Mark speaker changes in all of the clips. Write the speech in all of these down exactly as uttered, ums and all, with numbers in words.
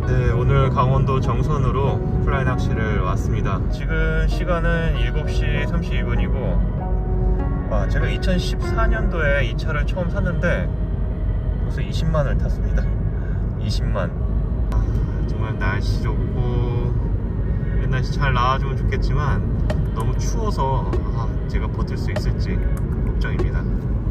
Speaker 1: 네, 오늘 강원도 정선으로 플라이 낚시를 왔습니다. 지금 시간은 일곱 시 삼십이 분이고 아, 제가 이천십사 년도에 이 차를 처음 샀는데 벌써 이십만을 탔습니다. 이십만. 아, 정말 날씨 좋고 이런 날씨 잘 나와주면 좋겠지만 너무 추워서 아, 제가 버틸 수 있을지 걱정입니다.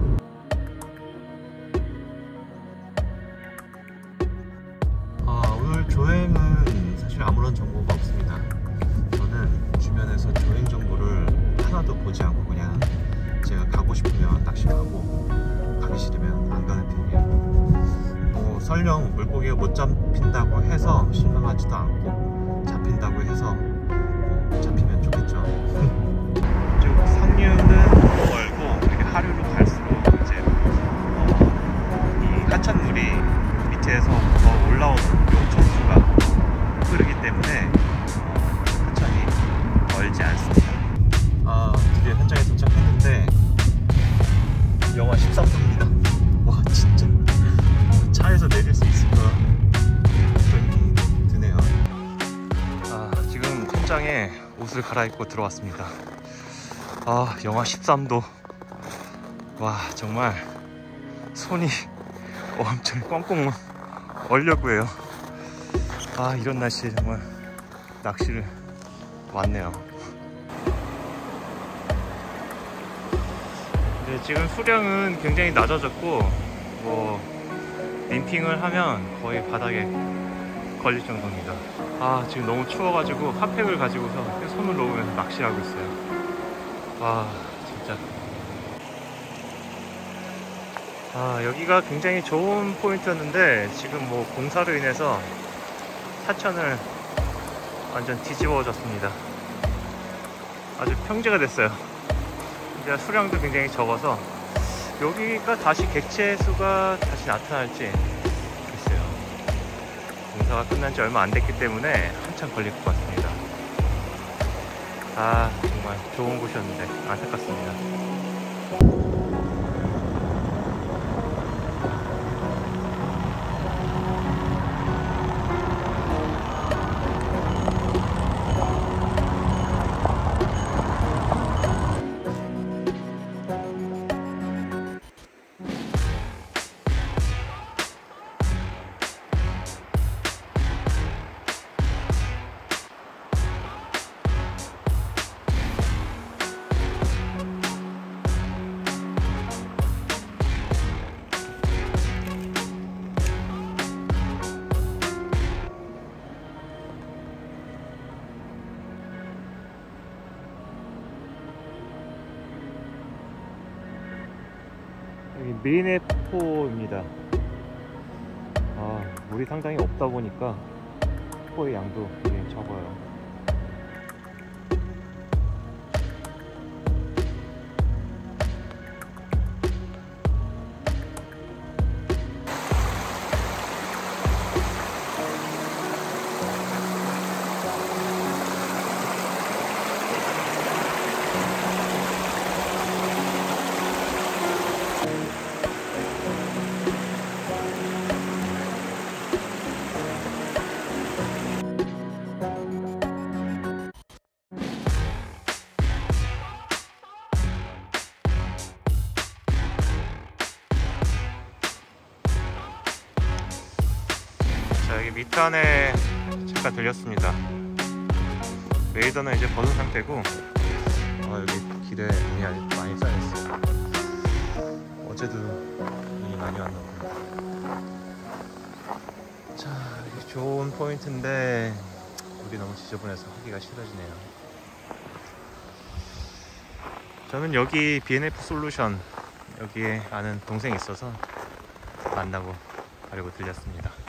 Speaker 1: 아, 오늘 조행은 사실 아무런 정보가 없습니다. 저는 주변에서 조행 정보를 하나도 보지 않고 그냥 제가 가고 싶으면 낚시 가고 가기 싫으면 안 가는 편이에요. 뭐 설령 물고기가 못 잡힌다고 해서 실망하지도 않고 잡힌다고 해서 뭐 잡히면 좋겠죠. 좀 상류는 멀고 이렇게 하류로 갈수록 이제 어, 이 하천물이 밑에서 더 올라오는 용천수가 흐르기 때문에 하천이 멀지 않습니다. 아, 드디어 현장에 도착했는데 영하 십삼 도입니다. 와, 진짜 차에서 내릴 수 있을까 걱정이 드네요. 아, 지금 현장에 옷을 갈아입고 들어왔습니다. 아, 영하 십삼 도. 와, 정말 손이 엄청 꽁꽁 얼려고요. 아, 이런 날씨에 정말 낚시를 왔네요. 네, 지금 수량은 굉장히 낮아졌고 뭐 림핑을 하면 거의 바닥에 걸릴 정도입니다. 아, 지금 너무 추워가지고 핫팩을 가지고서 손을 놓으면서 낚시하고 있어요. 아, 진짜. 아, 여기가 굉장히 좋은 포인트였는데 지금 뭐 공사로 인해서 하천을 완전 뒤집어졌습니다. 아주 평지가 됐어요. 근데 수량도 굉장히 적어서 여기가 다시 객체 수가 다시 나타날지 모르겠어요. 공사가 끝난 지 얼마 안 됐기 때문에 한참 걸릴 것 같습니다. 아, 정말 좋은 곳이었는데 안타깝습니다. 여기 메인해포입니다. 아, 물이 상당히 없다 보니까 포의 양도 굉장히 적어요. 자, 여기 밑단에 잠깐 들렸습니다. 웨이더는 이제 벗은 상태고 아, 여기 길에 눈이 아주 많이 쌓였어요. 어제도 눈이 많이 왔나 봅니다. 자, 여기 좋은 포인트인데 물이 너무 지저분해서 하기가 싫어지네요. 저는 여기 비엔에프 솔루션 여기에 아는 동생이 있어서 만나고 가려고 들렸습니다.